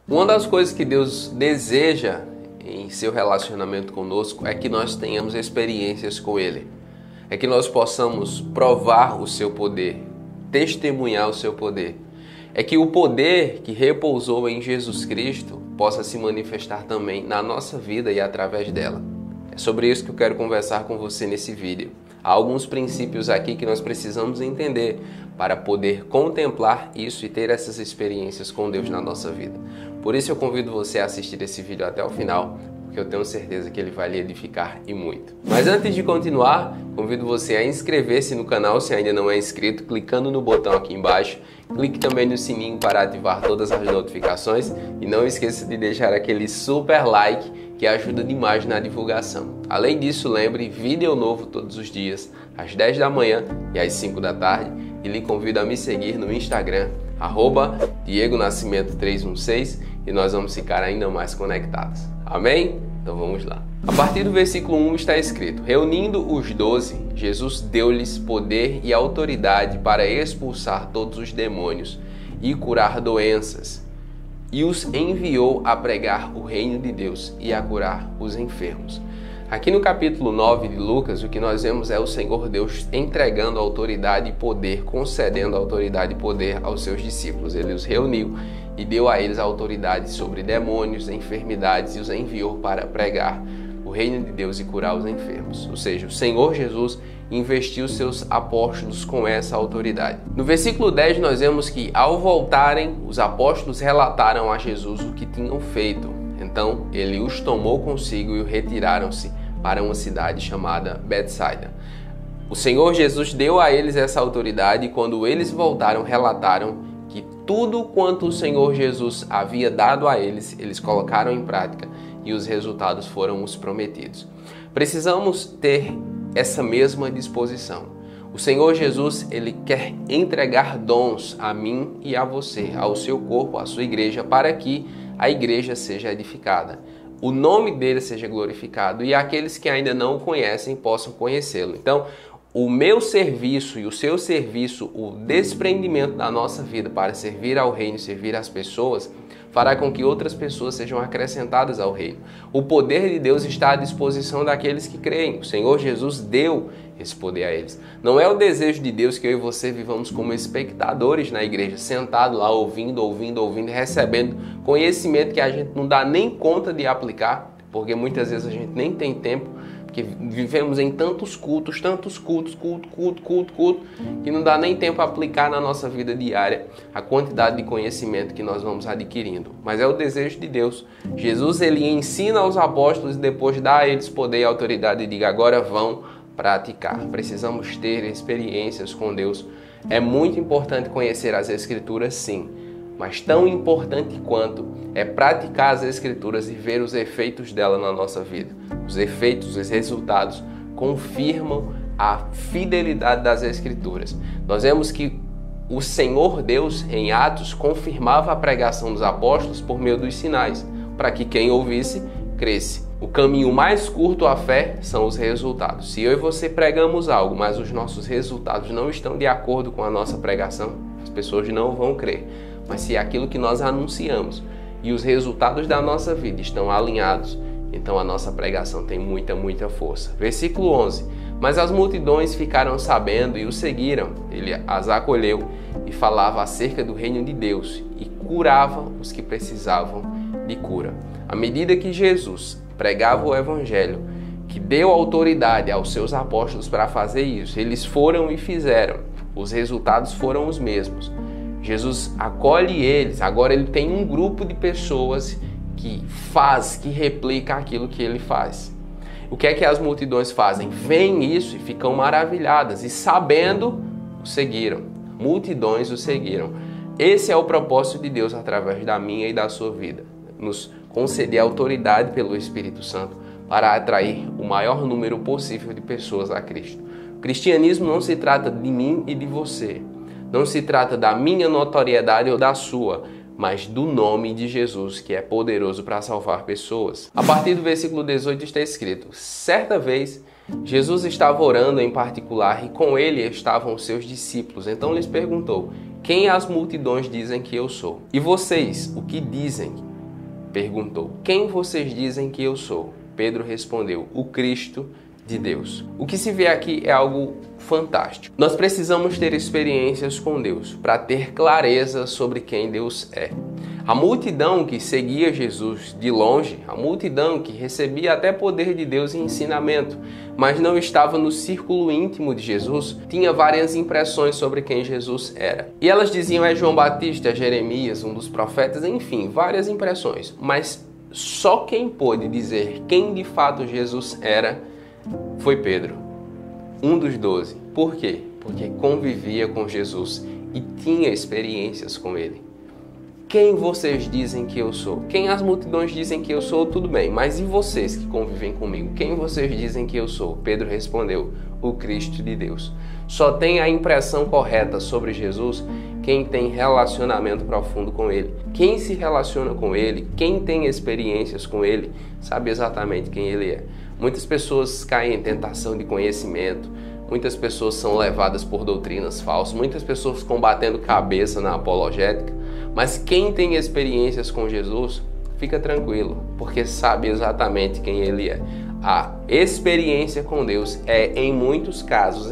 Uma das coisas que Deus deseja em seu relacionamento conosco é que nós tenhamos experiências com Ele. É que nós possamos provar o seu poder, testemunhar o seu poder. É que o poder que repousou em Jesus Cristo possa se manifestar também na nossa vida e através dela. É sobre isso que eu quero conversar com você nesse vídeo. Há alguns princípios aqui que nós precisamos entender para poder contemplar isso e ter essas experiências com Deus na nossa vida. Por isso eu convido você a assistir esse vídeo até o final, porque eu tenho certeza que ele vai lhe edificar e muito. Mas antes de continuar, convido você a inscrever-se no canal se ainda não é inscrito, clicando no botão aqui embaixo. Clique também no sininho para ativar todas as notificações e não esqueça de deixar aquele super like que ajuda demais na divulgação. Além disso, lembre, vídeo novo todos os dias, às 10 da manhã e às 5 da tarde, e lhe convido a me seguir no Instagram, @DiegoNascimento316, e nós vamos ficar ainda mais conectados. Amém? Então vamos lá. A partir do versículo 1 está escrito: reunindo os 12, Jesus deu-lhes poder e autoridade para expulsar todos os demônios e curar doenças, e os enviou a pregar o reino de Deus e a curar os enfermos. Aqui no capítulo 9 de Lucas, o que nós vemos é o Senhor Deus entregando autoridade e poder, concedendo autoridade e poder aos seus discípulos. Ele os reuniu e deu a eles autoridade sobre demônios, enfermidades, e os enviou para pregar o reino de Deus e curar os enfermos. Ou seja, o Senhor Jesus investiu seus apóstolos com essa autoridade. No versículo 10 nós vemos que ao voltarem, os apóstolos relataram a Jesus o que tinham feito. Então ele os tomou consigo e retiraram-se para uma cidade chamada Betsaida. O Senhor Jesus deu a eles essa autoridade e quando eles voltaram, relataram que tudo quanto o Senhor Jesus havia dado a eles, eles colocaram em prática e os resultados foram os prometidos. Precisamos ter essa mesma disposição. O Senhor Jesus, ele quer entregar dons a mim e a você, ao seu corpo, à sua igreja, para que a igreja seja edificada, o nome dele seja glorificado e aqueles que ainda não o conhecem possam conhecê-lo. Então, o meu serviço e o seu serviço, o desprendimento da nossa vida para servir ao reino, servir às pessoas, fará com que outras pessoas sejam acrescentadas ao reino. O poder de Deus está à disposição daqueles que creem. O Senhor Jesus deu esse poder a eles. Não é o desejo de Deus que eu e você vivamos como espectadores na igreja, sentado lá ouvindo, recebendo conhecimento que a gente não dá nem conta de aplicar, porque muitas vezes a gente nem tem tempo, porque vivemos em tantos cultos, que não dá nem tempo a aplicar na nossa vida diária a quantidade de conhecimento que nós vamos adquirindo. Mas é o desejo de Deus. Jesus, ele ensina aos apóstolos e depois dá a eles poder e autoridade e diga: agora vão praticar. Precisamos ter experiências com Deus. É muito importante conhecer as Escrituras, sim, mas tão importante quanto é praticar as Escrituras e ver os efeitos dela na nossa vida. Os efeitos, os resultados confirmam a fidelidade das Escrituras. Nós vemos que o Senhor Deus, em Atos, confirmava a pregação dos apóstolos por meio dos sinais, para que quem ouvisse, cresce. O caminho mais curto à fé são os resultados. Se eu e você pregamos algo, mas os nossos resultados não estão de acordo com a nossa pregação, as pessoas não vão crer. Mas se aquilo que nós anunciamos e os resultados da nossa vida estão alinhados, então a nossa pregação tem muita força. Versículo 11. Mas as multidões ficaram sabendo e o seguiram. Ele as acolheu e falava acerca do reino de Deus e curava os que precisavam de cura. À medida que Jesus pregava o evangelho, que deu autoridade aos seus apóstolos para fazer isso, eles foram e fizeram. Os resultados foram os mesmos. Jesus acolhe eles, agora ele tem um grupo de pessoas que replica aquilo que ele faz. O que é que as multidões fazem? Veem isso e ficam maravilhadas e sabendo, o seguiram. Multidões o seguiram. Esse é o propósito de Deus através da minha e da sua vida. Nos conceder autoridade pelo Espírito Santo para atrair o maior número possível de pessoas a Cristo. O cristianismo não se trata de mim e de você. Não se trata da minha notoriedade ou da sua, mas do nome de Jesus, que é poderoso para salvar pessoas. A partir do versículo 18 está escrito: certa vez, Jesus estava orando em particular e com ele estavam os seus discípulos. Então lhes perguntou: quem as multidões dizem que eu sou? E vocês, o que dizem perguntou: quem vocês dizem que eu sou? Pedro respondeu: o Cristo de Deus. O que se vê aqui é algo fantástico. Nós precisamos ter experiências com Deus para ter clareza sobre quem Deus é. A multidão que seguia Jesus de longe, a multidão que recebia até poder de Deus e ensinamento, mas não estava no círculo íntimo de Jesus, tinha várias impressões sobre quem Jesus era. E elas diziam: é João Batista, é Jeremias, um dos profetas, enfim, várias impressões. Mas só quem pôde dizer quem de fato Jesus era foi Pedro, um dos 12. Por quê? Porque convivia com Jesus e tinha experiências com ele. Quem vocês dizem que eu sou? Quem as multidões dizem que eu sou, tudo bem, mas e vocês que convivem comigo? Quem vocês dizem que eu sou? Pedro respondeu: o Cristo de Deus. Só tem a impressão correta sobre Jesus quem tem relacionamento profundo com ele. Quem se relaciona com ele, quem tem experiências com ele, sabe exatamente quem ele é. Muitas pessoas caem em tentação de conhecimento, muitas pessoas são levadas por doutrinas falsas, muitas pessoas ficam batendo cabeça na apologética, mas quem tem experiências com Jesus, fica tranquilo, porque sabe exatamente quem ele é. A experiência com Deus é, em muitos casos,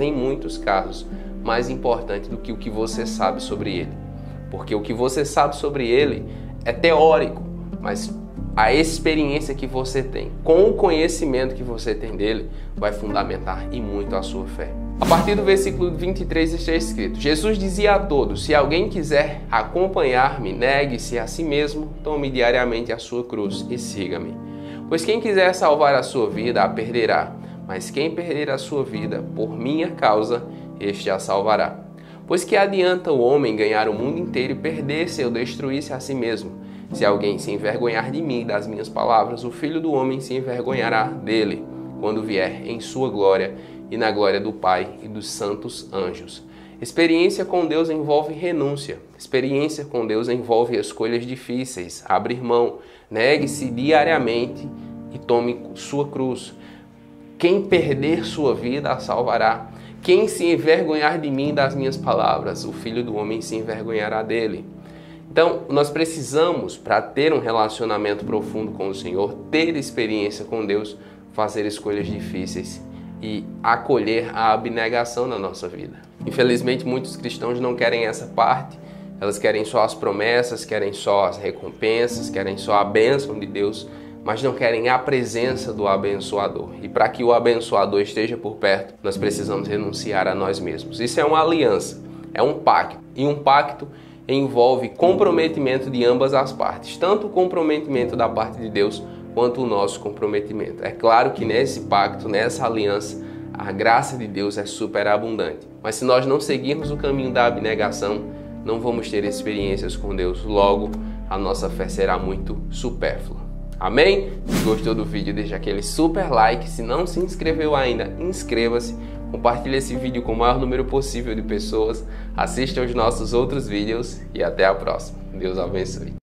mais importante do que o que você sabe sobre ele. Porque o que você sabe sobre ele é teórico, mas a experiência que você tem, com o conhecimento que você tem dele, vai fundamentar e muito a sua fé. A partir do versículo 23 está escrito: Jesus dizia a todos: se alguém quiser acompanhar-me, negue-se a si mesmo, tome diariamente a sua cruz e siga-me. Pois quem quiser salvar a sua vida, a perderá, mas quem perder a sua vida por minha causa, este a salvará. Pois que adianta o homem ganhar o mundo inteiro e perder-se ou destruir-se a si mesmo? Se alguém se envergonhar de mim e das minhas palavras, o Filho do Homem se envergonhará dele, quando vier em sua glória e na glória do Pai e dos santos anjos. Experiência com Deus envolve renúncia. Experiência com Deus envolve escolhas difíceis, abrir mão, negue-se diariamente e tome sua cruz. Quem perder sua vida a salvará. Quem se envergonhar de mim e das minhas palavras, o Filho do Homem se envergonhará dele. Então, nós precisamos, para ter um relacionamento profundo com o Senhor, ter experiência com Deus, fazer escolhas difíceis e acolher a abnegação na nossa vida. Infelizmente, muitos cristãos não querem essa parte. Elas querem só as promessas, querem só as recompensas, querem só a bênção de Deus, mas não querem a presença do abençoador. E para que o abençoador esteja por perto, nós precisamos renunciar a nós mesmos. Isso é uma aliança, é um pacto. E um pacto envolve comprometimento de ambas as partes, tanto o comprometimento da parte de Deus quanto o nosso comprometimento. É claro que nesse pacto, nessa aliança, a graça de Deus é superabundante. Mas se nós não seguirmos o caminho da abnegação, não vamos ter experiências com Deus. Logo, a nossa fé será muito supérflua. Amém? Se gostou do vídeo, deixa aquele super like. Se não se inscreveu ainda, inscreva-se. Compartilhe esse vídeo com o maior número possível de pessoas. Assista aos nossos outros vídeos e até a próxima. Deus abençoe.